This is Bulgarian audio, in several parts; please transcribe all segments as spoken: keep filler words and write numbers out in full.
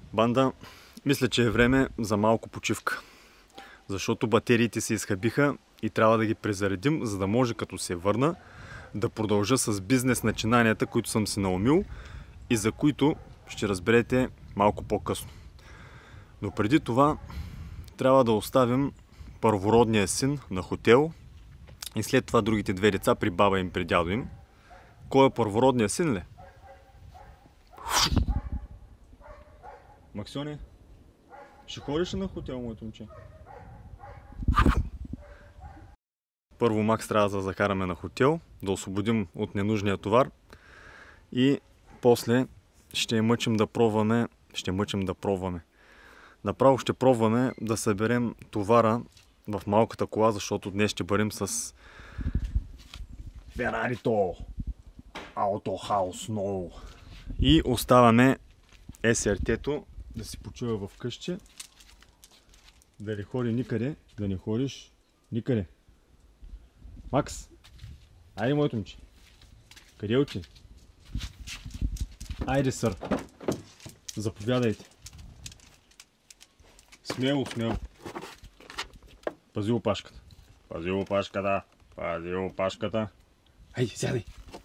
Банда, мисля, че е време за малко почивка. Защото батериите се изхабиха и трябва да ги презаредим, за да може като се върна да продължа с бизнес начинанията, които съм си наумил и за които ще разберете малко по-късно. Но преди това трябва да оставим първородния син на хотел и след това другите две деца при баба им, при дядо им. Кой е първородният син ли? Максиони, ще ходиш ли на хотел, моето момче? Първо Макс трябва да закараме на хотел, да освободим от ненужния товар и после ще мъчим да пробваме, ще мъчим да пробваме. Направо ще пробваме да съберем товара в малката кола, защото днес ще бъдем с Ферарито Аутохаус ново. И оставаме ес ар те-то да си почива в къщи, да не ходи никъде, да не ходиш никъде. Макс, айде моето момче. Къде отиде? Айде, сър. Заповядайте. Смело, смело. Пази опашката. Пази опашката. Пази опашката. Айде, сядай.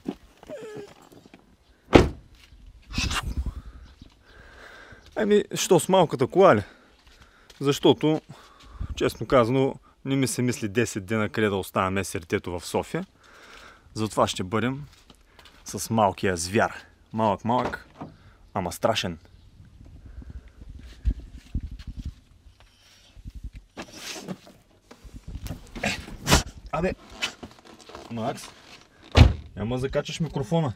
Ами, що с малката кола ли? Защото, честно казано, не ми се мисли десет дена къде да оставям ес ар те-то в София. Затова ще бъдем с малкия звяр. Малък, малък, ама страшен. Е, абе, Макс, няма закачаш микрофона.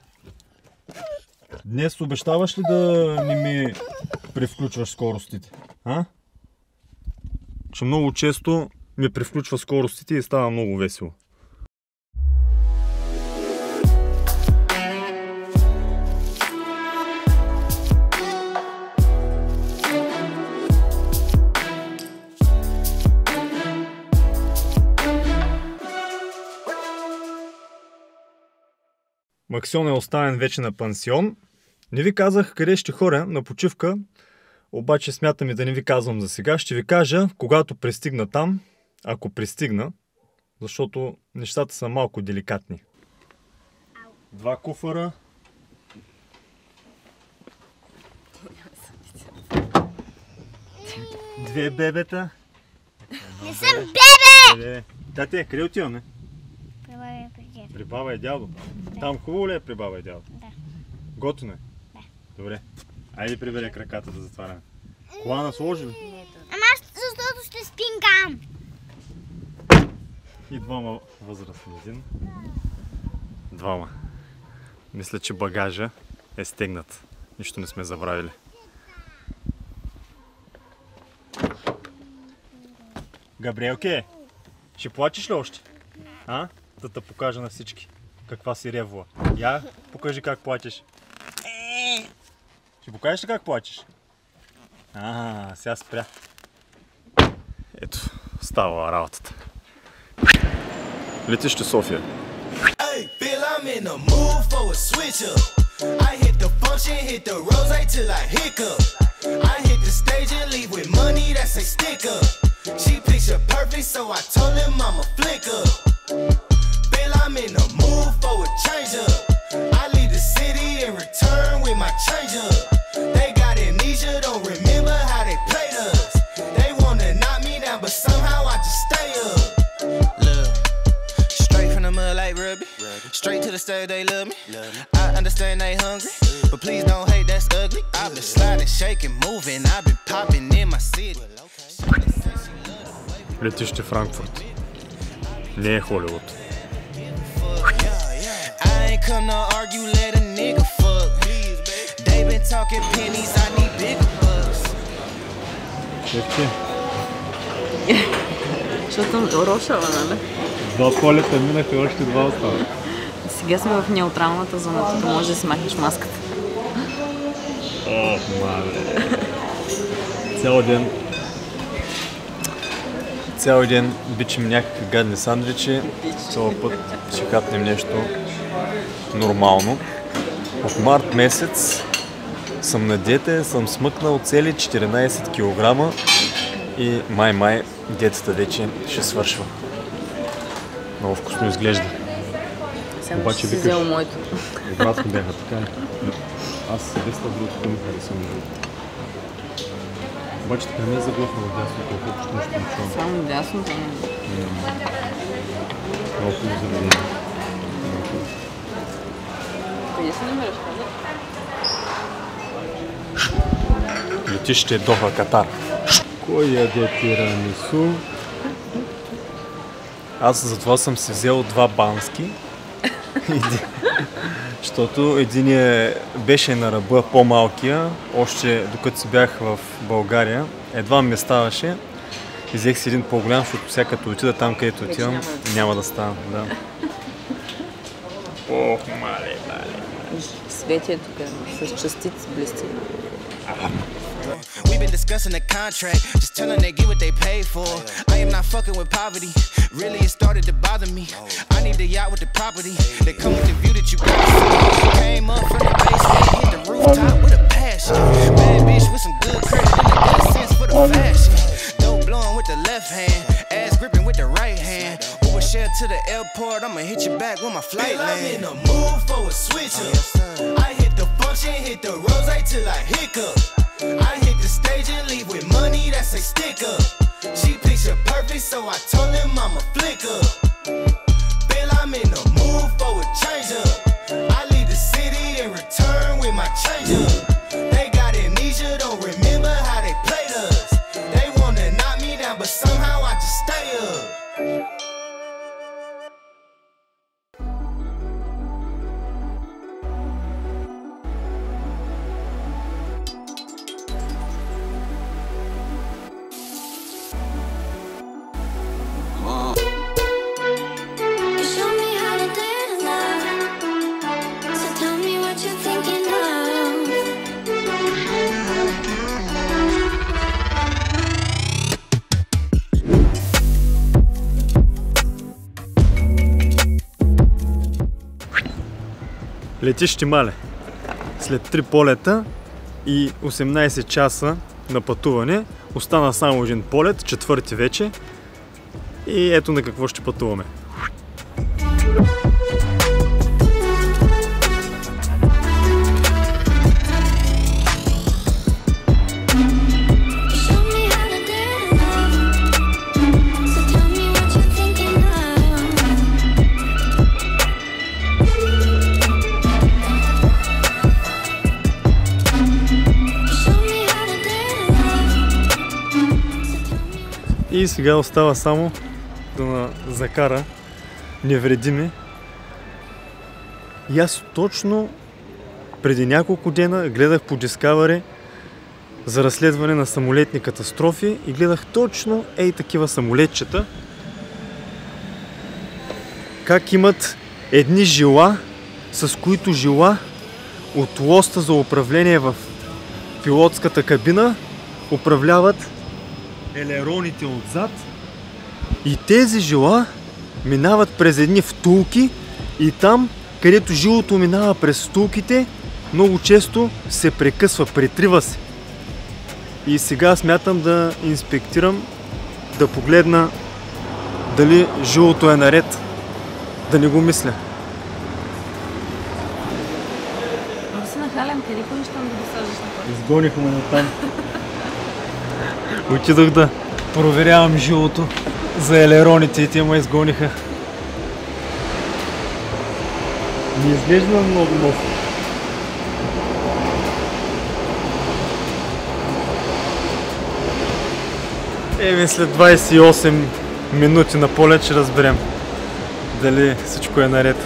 Днес обещаваш ли да не ми превключваш скоростите? А? Че много често ми превключва скоростите и става много весело. Максион е оставен вече на пансион. Не ви казах къде ще ходя на почивка, обаче смятам и да не ви казвам за сега. Ще ви кажа, когато пристигна там, ако пристигна, защото нещата са малко деликатни. Два куфара. Две бебета. Не съм бебе! Бебе. Тате, къде отиваме? При баба и при дядо. При баба и дядо? Да. Там хубаво ли е при баба и дядо? Да. Готино е? Да. Добре. Айде прибере краката да затваряме. Кола насложи ли? Ама аз защото ще спим там. И двама възрастни. Един. Двама. Мисля, че багажа е стегнат. Нищо не сме забравили. Габриелке, ще плачеш ли още? А? Да те покажа на всички каква си ревла. Я покажи как плачеш. Ще покажеш ли как плачеш? А, сега спря. Ето, става работата. Летище София. Straight to the stage, they love me. I understand they hungry, but please don't hate, that's ugly. I've been sliding, shaking, moving. I've been popping in my city. Летище Франкфурт. Не е Холивуд. I ain't come to argue, let a nigga fuck. They been talking pennies, I need bigger bucks. Шефче. Защото Рошава, нали? Два полета минаха и още два остава. Сега сме в неутралната зона, тук може да си махнеш маската. Ох, мале. Цял ден Цял ден бичим някакви гадни сандвичи. Цял път ще хапнем нещо нормално. В март месец съм на диета, съм смъкнал цели четиринайсет килограма и май-май диетата вече ще свършва. Много вкусно изглежда. Само Обаче ще си викаш, взел моето. обратно бяха, така ли? Аз се десна другото ми харесвам. Обаче така не е заглъхнало дясно, колкото нещо не чувам. Само дясното. Много хубаво заведение. Къде се намираш? Летище Доха, Катар. Кой яде тирамису? Аз затова съм си взел два бански. Защото един беше на ръба, по-малкия, още докато си бях в България. Едва ми ставаше. Взех си един по-голям, защото сега като отида там, където отивам, няма, няма да стана. Да. Ох, мале, мале. Светие тук с частици блести. We've been discussing the contract, just telling they get what they pay for. I am not fucking with poverty, really it started to bother me. I need the yacht with the property, that come with the view that you got. Came up from the basement, hit the rooftop with a passion. Bad bitch with some good credit and a good sense for the fashion. Dope blowing with the left hand, ass gripping with the right hand. Uber share to the airport, I'ma hit you back when my flight land. I'm in the mood for a switch up. I hit the function, hit the rose till I hiccup. I hit the stage and leave with money that's a stick up. She picture perfect, so I told him I'm a flick up. Feel I'm in the mood for a change up. I leave the city and return with my change up. They got amnesia, don't remember how they played us. They wanna knock me down, but somehow I just stay up. Летище Мале. След три полета и осемнайсет часа на пътуване остана само един полет, четвърти вече. И ето на какво ще пътуваме. И сега остава само да закара невредими. И аз точно преди няколко дена гледах по Discovery за разследване на самолетни катастрофи и гледах точно ей такива самолетчета. Как имат едни жила, с които жила от лоста за управление в пилотската кабина управляват елероните отзад и тези жила минават през едни втулки и там, където жилото минава през втулките, много често се прекъсва, претрива се. И сега смятам да инспектирам, да погледна дали жилото е наред, да не го мисля. Ако си нахален, къде ходиш там да го сажаш на път? Изгониха ме натам. Отидох да проверявам жилото за елероните и те ме изгониха. Не изглежда много нов. Еми след двайсет и осем минути на полет ще разберем дали всичко е наред.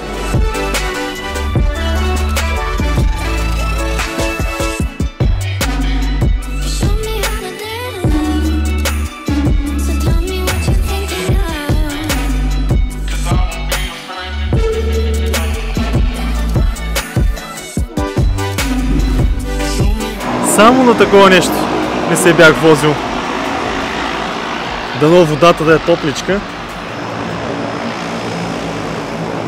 Само на такова нещо не се бях возил. Дано водата да е топличка.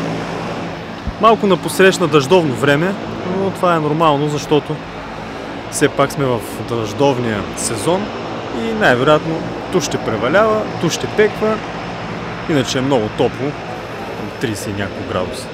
Малко на посрещна дъждовно време, но това е нормално, защото Все пак сме в дъждовния сезон и най-вероятно ту ще превалява, ту ще пеква, иначе е много топло, трийсет и няколко градуса.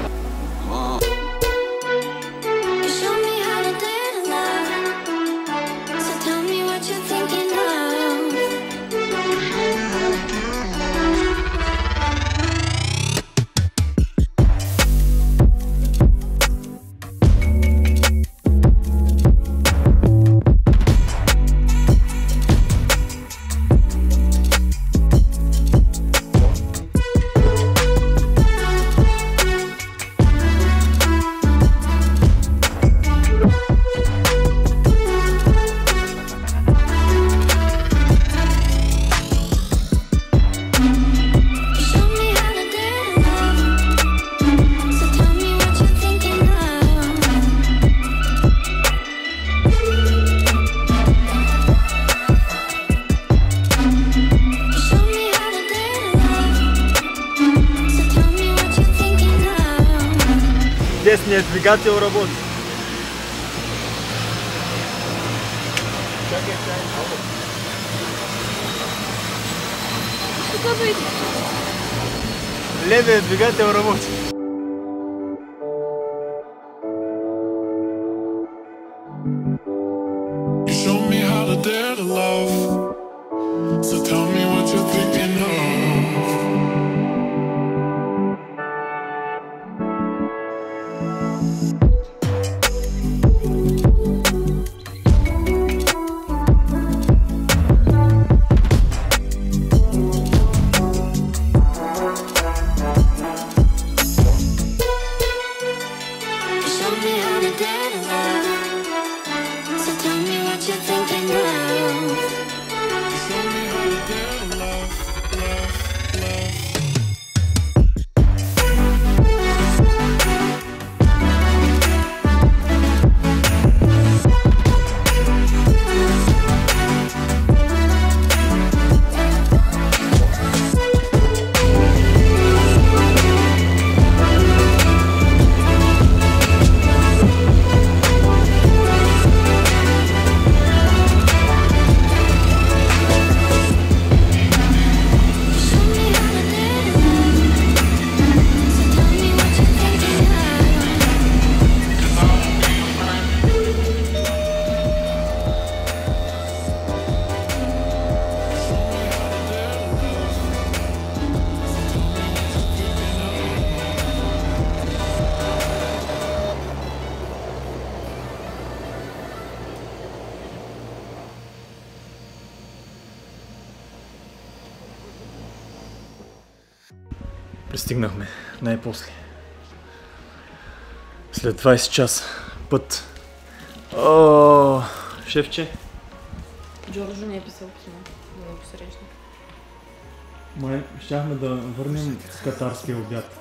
Десният двигател работи. Левият двигател работи. Пристигнахме най-после. След двайсет часа път. О, шефче. Джорджо не е писал писмо, да го посрещна. Май, щяхме да върнем с катарския обяд.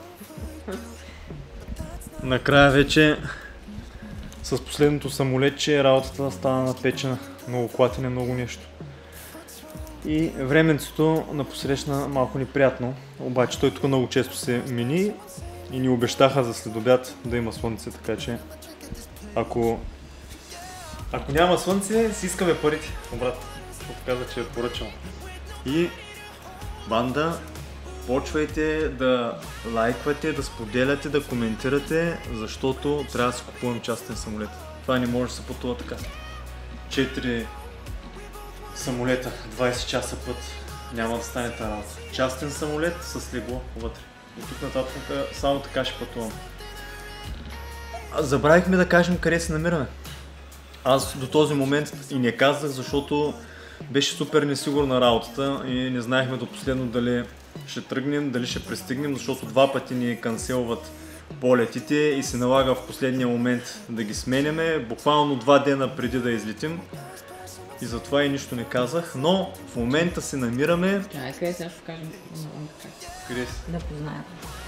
Накрая вече с последното самолетче работата стана напечена. Много клатене, много нещо. И временцето напосрещна малко неприятно, обаче той тук много често се мини и ни обещаха за следобед да има слънце, така че ако, ако няма слънце, си искаме парите обратно, защото каза, че е поръчал. И банда, почвайте да лайквате, да споделяте, да коментирате, защото трябва да си купувам частен самолет. Това не може да се пътува така. четири самолета, двайсет часа път, няма да стане тази работа. Частен самолет с легло вътре. И тук нататък само така ще пътувам. Забравихме да кажем къде се намираме. Аз до този момент и не казах, защото беше супер несигурна работата и не знаехме до последно дали ще тръгнем, дали ще пристигнем, защото два пъти ни канцелват полетите и се налага в последния момент да ги сменяме, буквално два дена преди да излетим. И затова и нищо не казах, но в момента се намираме... Чай, къде сега ще кажем? Къде си? Да познаем.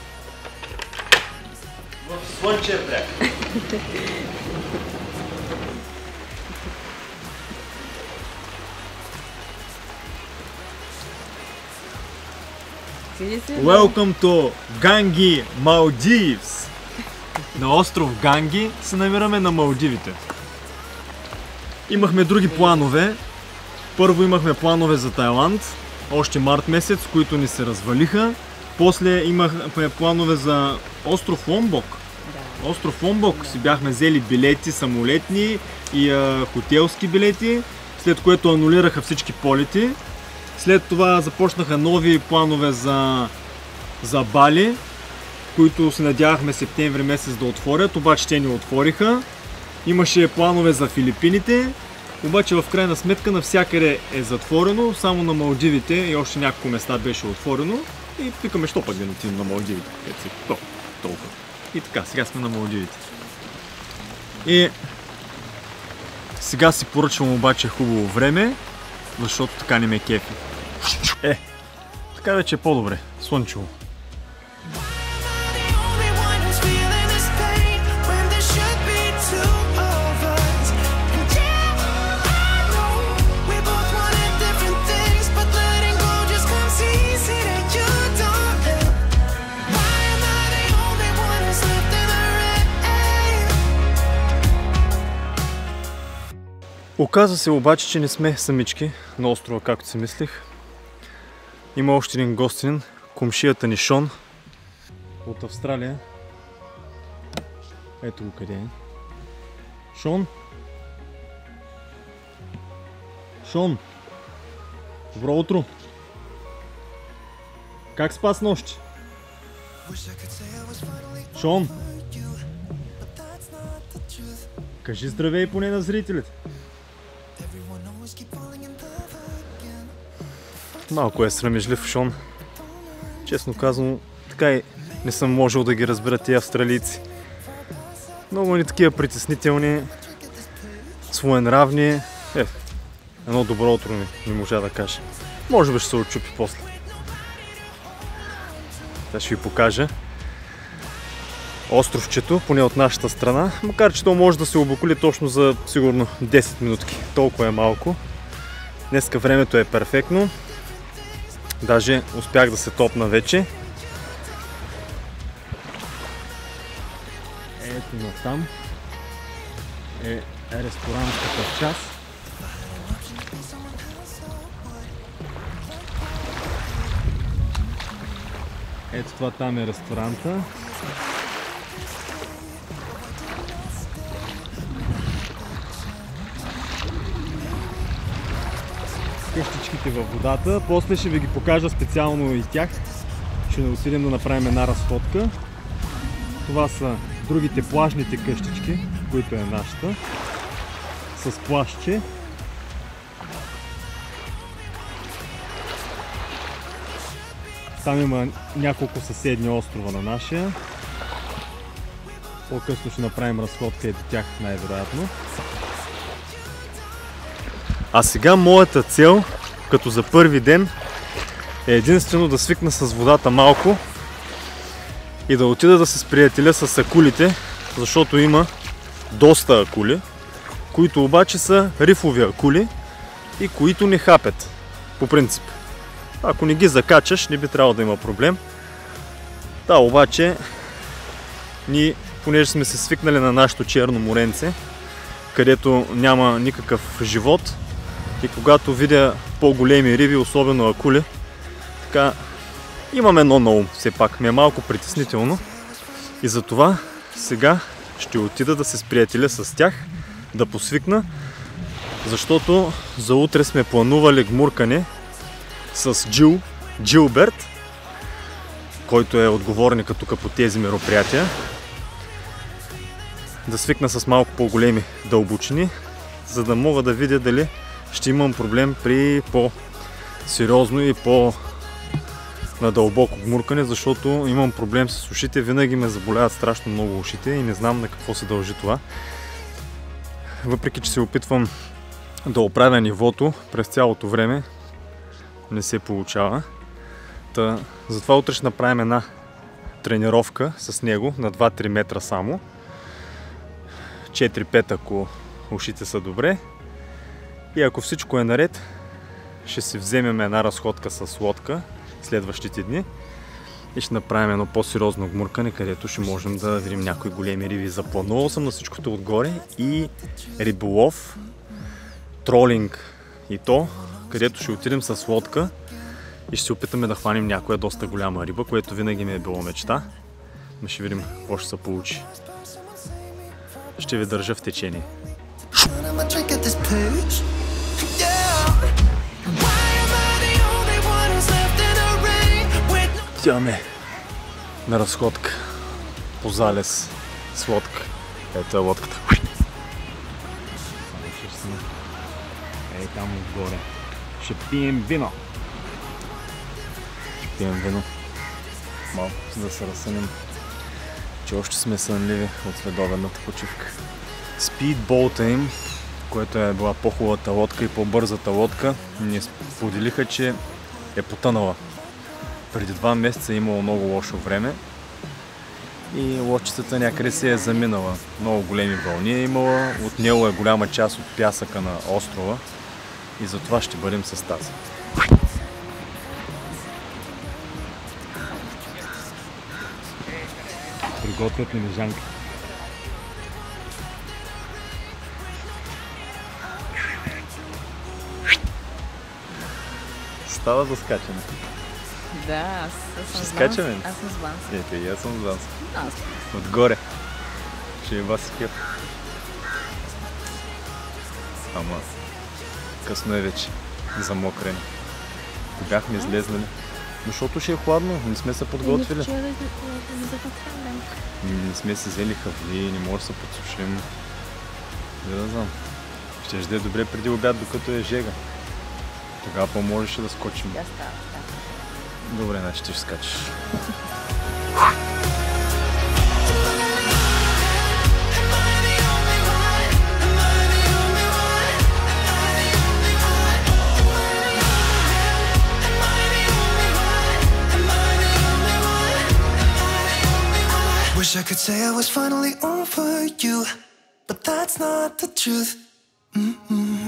В Слънчев бряг. Welcome to Ганги, Малдивс! На остров Ганги се намираме на Малдивите. Имахме други планове. Първо имахме планове за Тайланд, още март месец, които ни се развалиха. После имахме планове за остров Ломбок. Да. Остров Ломбок си бяхме взели билети самолетни и а, хотелски билети, след което анулираха всички полети. След това започнаха нови планове за, за Бали, които се надявахме септември месец да отворят, обаче те ни отвориха. Имаше планове за Филипините, обаче в крайна сметка навсякъде е затворено, само на Малдивите и още няколко места беше отворено. И викаме, що пък да не отидем на Малдивите? То, толкова. И така, сега сме на Малдивите. И сега си поръчвам обаче хубаво време, защото така не ме кефи. Е, така вече е по-добре. Слънчево. Оказа се обаче, че не сме самички на острова, както си мислих. Има още един гостин, комшията ни Шон от Австралия. Ето го къде е. Шон? Шон! Добро утро! Как спа с нощи? Шон! Кажи здравей поне на зрителите. Малко е срамежлив Шон. Честно казано, така и не съм можел да ги разбера тия австралийци. Много ни такива притеснителни, своенравни. Е, едно добро утро ми не можа да кажа. Може би ще се отчупи после. Та ще ви покажа островчето, поне от нашата страна, макар че то може да се обиколи точно за сигурно десет минутки. Толкова е малко. Днеска времето е перфектно. Даже успях да се топна вече. Ето натам е ресторанската част. Ето това там е ресторанта. Къщичките във водата. После ще ви ги покажа специално и тях. Ще не отидем да направим една разходка. Това са другите плажните къщички, които е нашата. С плажче. Там има няколко съседни острова на нашия. По-късно ще направим разходка и до тях най-вероятно. А сега моята цел, като за първи ден, е единствено да свикна с водата малко и да отида да се сприятеля с акулите, защото има доста акули, които обаче са рифови акули и които не хапят, по принцип. Ако не ги закачаш, не би трябвало да има проблем. Да, обаче, ние, понеже сме се свикнали на нашето Черно моренце, където няма никакъв живот, и когато видя по-големи риби, особено акули, така имам едно на ум, все пак ми е малко притеснително. И затова сега ще отида да се сприятеля с тях, да посвикна, защото за утре сме планували гмуркане с Джил, Джилберт, който е отговорник тук по тези мероприятия. Да свикна с малко по-големи дълбочини, за да мога да видя дали ще имам проблем при по-сериозно и по-надълбоко гмуркане, защото имам проблем с ушите. Винаги ме заболяват страшно много ушите и не знам на какво се дължи това. Въпреки че се опитвам да оправя нивото през цялото време, не се получава. Та, затова утре ще направим една тренировка с него на два-три метра само. четири-пет, ако ушите са добре. И ако всичко е наред, ще си вземем една разходка с лодка следващите дни и ще направим едно по-сериозно гмуркане, където ще можем да видим някои големи риби. Запланувал съм на всичкото отгоре и риболов тролинг и то, където ще отидем с лодка и ще се опитаме да хванем някоя доста голяма риба, което винаги ми е било мечта. Но ще видим какво ще се получи. Ще ви държа в течение. Отиваме на разходка по залез с лодка. Ето е лодката. Ей там отгоре. Ще пием вино. Ще пием вино. Малко, за да се разсънем, че още сме сънливи от следобедната почивка. Спидболта им, което е била по-хубавата лодка и по-бързата лодка, ни споделиха, че е потънала. Преди два месеца е имало много лошо време и лодчицата някъде се е заминала. Много големи вълни е имала, отнело е голяма част от пясъка на острова и затова ще бъдем с тази. Приготвят ни лежанка. Става за скачане. Да, аз съм Ще с скачаме? Банс. Аз съм с Банс. Ето и аз съм с Банс. Аз. Отгоре. Ще ви вас кеф. Ама късно е вече за мокрене. Ако бяхме излезнали. Защото ще е хладно, не сме се подготвили. Не сме си взели хавли, не може да се подсушим. Не да знам. Ще жде добре преди обяд, докато е жега. Тогава по-можеше да скочим. Да, става, да. Добре, значи ти ще скачиш. Wish I could say I was finally over you, but that's not the truth. Mm-mm.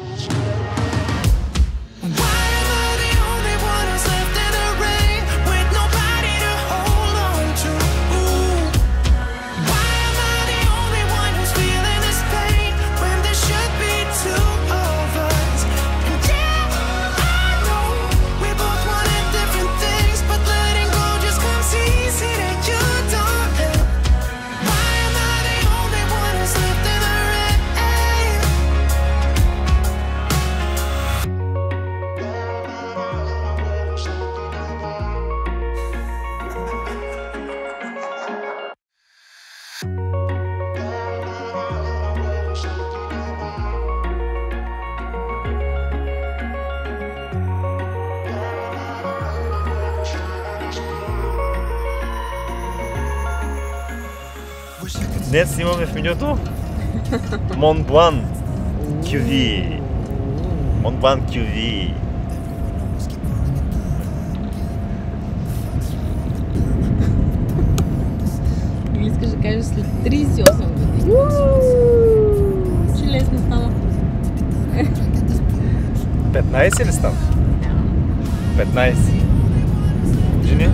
Why am I the only one who's left in the rain with nobody to hold on to? Ooh. Why am I the only one who's feeling this pain when there should be two of us? And yeah, I know we both wanted different things, but letting go just comes easy to you, darling. Why am I the only one who's left in the rain? Днес имаме в менюто Монблан кю ви. Монблан кю ви. Или искаш да кажеш след тридесет и осем години. Че лесно става. петнайсет ли става? петнайсет. Жени?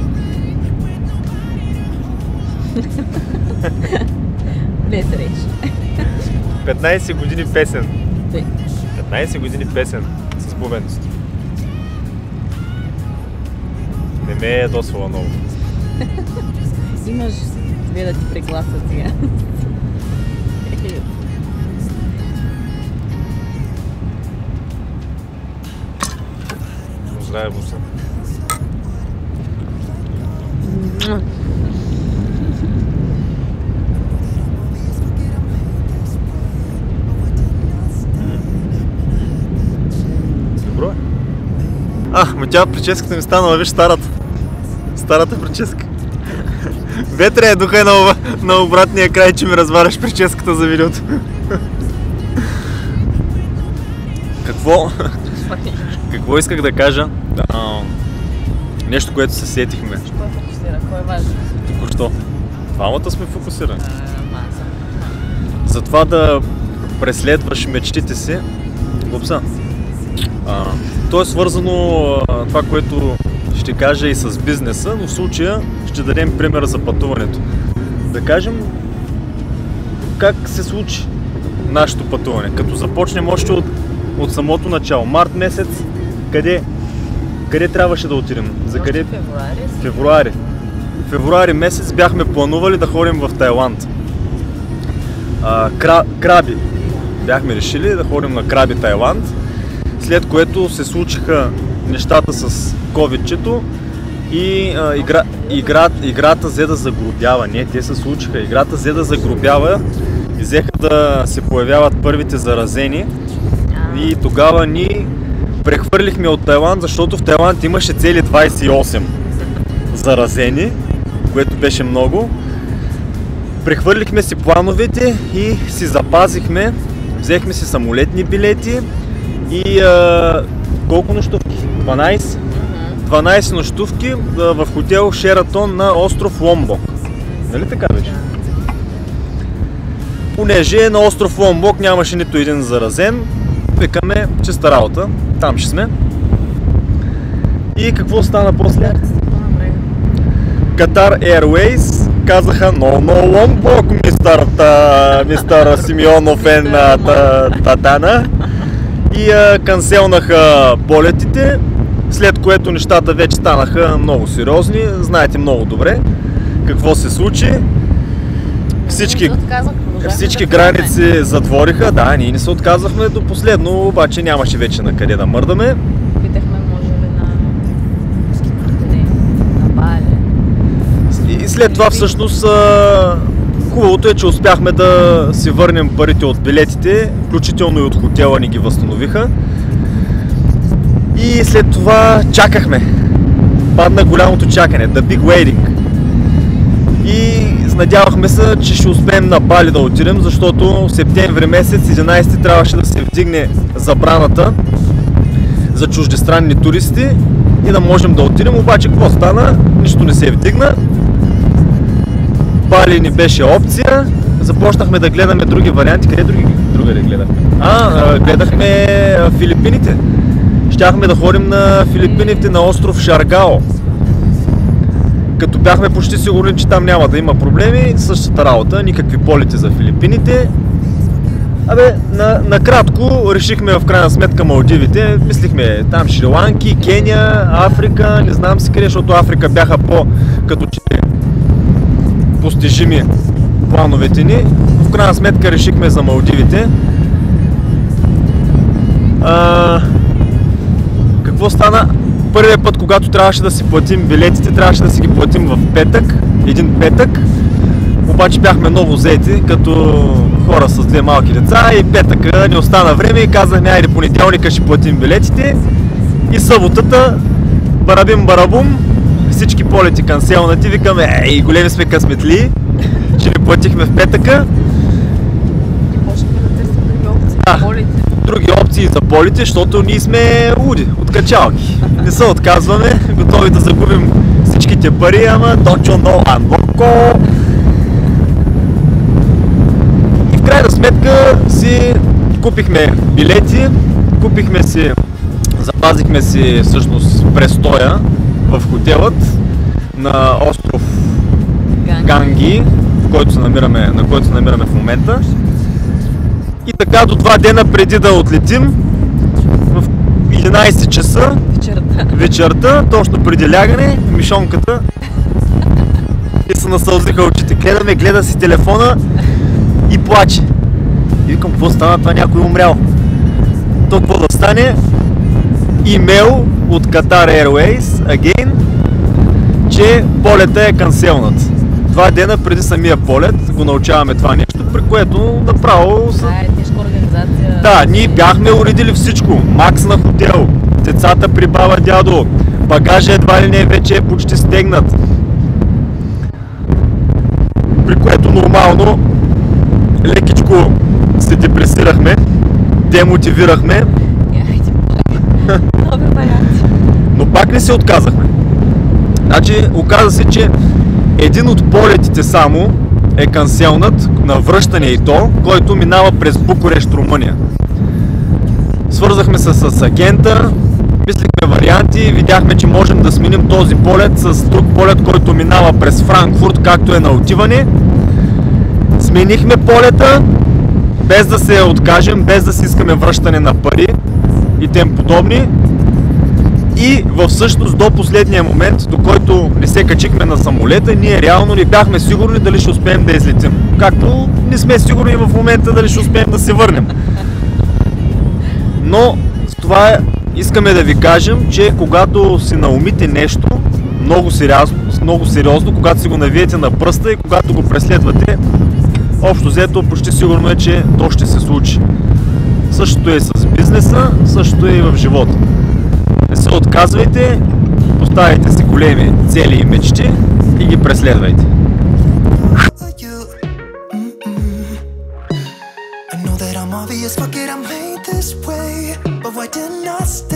Без реч. петнайсет години песен. Тъй. петнайсет години песен с бубенцето. Не ме е досвала много. Имаш две да ти прегласат сега. Здраве, буса. Добро е. А, ма тя прическата ми станала, виж старата. Старата прическа. Ветре е духа на, на обратния край, че ми разваляш прическата за видеото. Какво? Какво исках да кажа? А, нещо, което се сетихме. Що е фокусира? Кой е важно? Току-що. Двамата сме фокусирани. Ама съм. За това да преследваш мечтите си, глупса. А, то е свързано а, това, което ще кажа и с бизнеса, но в случая ще дадем пример за пътуването. Да кажем как се случи нашето пътуване. Като започнем още от, от самото начало. Март месец, къде, къде трябваше да отидем? За къде? Февруари. Февруари. Февруари месец бяхме планували да ходим в Тайланд. А, кра, краби. Бяхме решили да ходим на краби Тайланд, след което се случиха нещата с ковидчето и а, игра, игра, играта взе да загробява. Не, те се случиха. Играта взе да загробява и взеха да се появяват първите заразени. И тогава ни прехвърлихме от Тайланд, защото в Тайланд имаше цели двайсет и осем заразени, което беше много. Прехвърлихме си плановете и си запазихме. Взехме си самолетни билети и а, колко нощувки? дванайсет? дванайсет нощувки а, в хотел Шератон на остров Ломбок. Нали така беше? Понеже на остров Ломбок нямаше нито един заразен, викаме чиста работа, там ще сме. И какво стана после? Qatar Airways казаха no, no Lombok, мистер, та, мистер Симеонов е на Татана и а, канселнаха полетите, след което нещата вече станаха много сериозни. Знаете много добре какво се случи. Всички, всички граници затвориха. Да, ние не се отказахме до последно, обаче нямаше вече на къде да мърдаме. Питахме може ли на... Не, на Бали. И след това всъщност хубавото е, че успяхме да си върнем парите от билетите, включително и от хотела ни ги възстановиха. И след това чакахме. Падна голямото чакане, the big waiting. И надявахме се, че ще успеем на Бали да отидем, защото в септември месец, единайсети, трябваше да се вдигне забраната за чуждестранни туристи и да можем да отидем. Обаче какво стана? Нищо не се вдигна. Бали ни беше опция. Започнахме да гледаме други варианти. Къде други? Друга ли гледахме? А, гледахме Филипините. Щяхме да ходим на Филипините, на остров Шаргао. Като бяхме почти сигурни, че там няма да има проблеми, същата работа, никакви полети за Филипините. Абе, на, накратко решихме в крайна сметка Малдивите. Мислихме там Шри-Ланки, Кения, Африка, не знам си къде, защото Африка бяха по като че постижими плановете ни. В крайна сметка решихме за Малдивите. А, какво стана? Първият път, когато трябваше да си платим билетите, трябваше да си ги платим в петък, един петък. Обаче бяхме много заети, като хора с две малки деца, и петъка не остана време и казахме, айде понеделника ще платим билетите. И съботата, барабим барабум, всички полети канселнати, викаме, ей, големи сме късметли, че не платихме в петъка. И почнахме да търсим други опции А. за полите. Други опции за полите, защото ние сме луди от качалки. Не се отказваме, готови да загубим всичките пари, ама точно много анлоко. И в крайна сметка си купихме билети, купихме си, запазихме си всъщност престоя в хотелът на остров Ганги. Ганги, в който се намираме, на който се намираме в момента. И така до два дена преди да отлетим, в единайсет часа Вечерта. вечерта, точно преди лягане, мишонката и се насълзиха очите. Гледаме, гледа си телефона и плаче. И викам, какво стана, това някой умрял. То какво да стане? Имейл от Qatar Airways, again, че полета е канселнат. Два дена преди самия полет го научаваме това нещо, при което направо... Това е тежка организация. Да, ние бяхме уредили всичко. Макс на хотел, децата при баба, дядо, багажа едва ли не вече е почти стегнат. При което нормално лекичко се депресирахме, демотивирахме, Айде, нови варианти. но пак не се отказахме. Значи, оказа се, че един от полетите само е канселнат на връщане и то, който минава през Букурещ, Румъния. Свързахме се с агента, мислихме варианти, видяхме, че можем да сменим този полет с друг полет, който минава през Франкфурт, както е на отиване. Сменихме полета, без да се откажем, без да си искаме връщане на пари. и тем подобни. И в същност до последния момент, до който не се качихме на самолета, ние реално не бяхме сигурни дали ще успеем да излетим. Както не сме сигурни в момента дали ще успеем да се върнем. Но с това искаме да ви кажем, че когато си наумите нещо много сериозно, много сериозно, когато си го навиете на пръста и когато го преследвате, общо взето почти сигурно е, че то ще се случи. Същото е с бизнеса, същото е и в живота. Не се отказвайте, поставяйте си големи цели и мечти и ги преследвайте. I know that I'm obvious, fuck it, I'm made this way. But why didn't I stay?